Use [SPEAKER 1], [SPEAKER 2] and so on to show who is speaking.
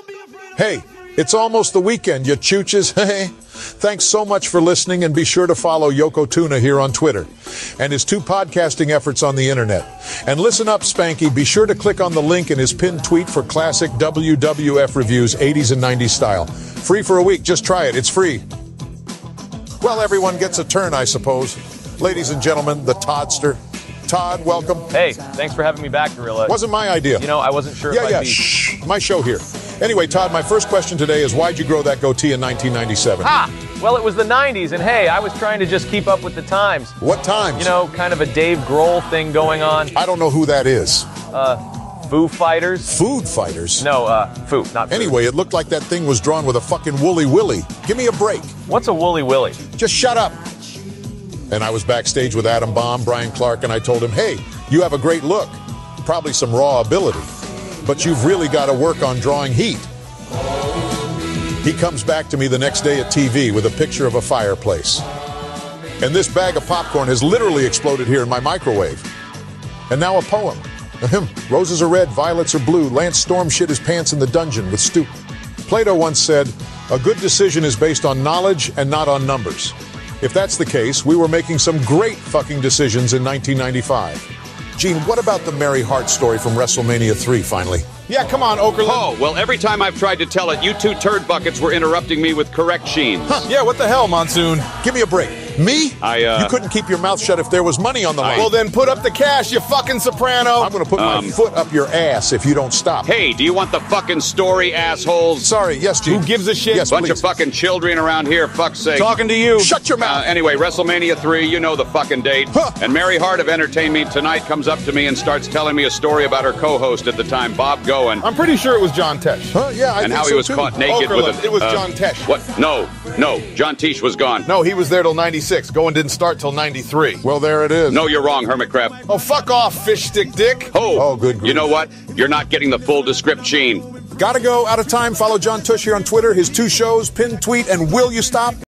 [SPEAKER 1] Hey, it's almost the weekend, you chooches. Hey, thanks so much for listening, and be sure to follow Yoko Tuna here on Twitter and his 2 podcasting efforts on the internet. And listen up, Spanky, be sure to click on the link in his pinned tweet for classic WWF reviews, 80s and 90s style. Free for a week, just try it, it's free. Well, everyone gets a turn, I suppose. Ladies and gentlemen, the Toddster. Todd, welcome.
[SPEAKER 2] Hey, thanks for having me back, Gorilla.
[SPEAKER 1] Wasn't my idea.
[SPEAKER 2] You know, I wasn't sure if I'd be...
[SPEAKER 1] Shh, my show here. Anyway, Todd, my first question today is, why'd you grow that goatee in 1997?
[SPEAKER 2] Well, it was the 90s, and hey, I was trying to just keep up with the times.
[SPEAKER 1] What times?
[SPEAKER 2] You know, kind of a Dave Grohl thing going on.
[SPEAKER 1] I don't know who that is.
[SPEAKER 2] Foo Fighters?
[SPEAKER 1] Food Fighters?
[SPEAKER 2] No, Foo, not Foo.
[SPEAKER 1] Anyway, it looked like that thing was drawn with a fucking woolly willy. Give me a break.
[SPEAKER 2] What's a woolly willy?
[SPEAKER 1] Just shut up. And I was backstage with Adam Bomb, Brian Clark, and I told him, hey, you have a great look, probably some raw ability, but you've really got to work on drawing heat. He comes back to me the next day at TV with a picture of a fireplace. And this bag of popcorn has literally exploded here in my microwave. And now a poem. Roses are red, violets are blue. Lance Storm shit his pants in the dungeon with Stu. Plato once said, a good decision is based on knowledge and not on numbers. If that's the case, we were making some great fucking decisions in 1995. Gene, what about the Mary Hart story from WrestleMania 3, finally?
[SPEAKER 3] Yeah, come on, Okerlund.
[SPEAKER 4] Oh, well, every time I've tried to tell it, you 2 turd buckets were interrupting me with corrections.
[SPEAKER 3] Yeah, what the hell, Monsoon?
[SPEAKER 1] Give me a break. Me? You couldn't keep your mouth shut if there was money on the line.
[SPEAKER 3] Well, then put up the cash, you fucking soprano.
[SPEAKER 1] I'm going to put my foot up your ass if you don't stop.
[SPEAKER 4] Hey, do you want the fucking story, assholes?
[SPEAKER 1] Sorry, yes, Gene.
[SPEAKER 3] Who gives a shit?
[SPEAKER 1] Yes,
[SPEAKER 4] Bunch
[SPEAKER 1] please.
[SPEAKER 4] of fucking children around here, fuck's sake.
[SPEAKER 3] Talking to you.
[SPEAKER 1] Shut your mouth.
[SPEAKER 4] Anyway, WrestleMania 3, you know the fucking date.
[SPEAKER 1] Huh.
[SPEAKER 4] And Mary Hart of Entertain Me Tonight comes up to me and starts telling me a story about her co-host at the time, Bob Goen.
[SPEAKER 3] I'm pretty sure it was John Tesh.
[SPEAKER 1] Huh? Yeah, I
[SPEAKER 4] And
[SPEAKER 1] think
[SPEAKER 4] how
[SPEAKER 1] so
[SPEAKER 4] he was
[SPEAKER 1] too.
[SPEAKER 4] caught naked with
[SPEAKER 3] Okerlund,
[SPEAKER 4] a...
[SPEAKER 3] it was John Tesh.
[SPEAKER 4] What? No, John Tesh was gone.
[SPEAKER 3] No, he was there till 96. Goen didn't start till 93.
[SPEAKER 1] Well, there it is.
[SPEAKER 4] No, you're wrong, Hermit Crab.
[SPEAKER 3] Oh, fuck off, fish stick dick.
[SPEAKER 1] Oh, good grief.
[SPEAKER 4] You know what? You're not getting the full description.
[SPEAKER 1] Gotta go, out of time. Follow John Tush here on Twitter, his 2 shows, pinned tweet, and Will You Stop?